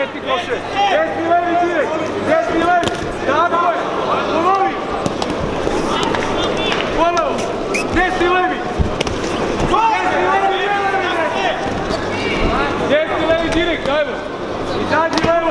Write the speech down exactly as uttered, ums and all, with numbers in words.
desni koše. Desni levi direkt. Desni levi. Tako je. Ponovi. Ponovo. Desni levi. Desni levi, ne levi. Desni levi direkt, ajmo. I dađi levi.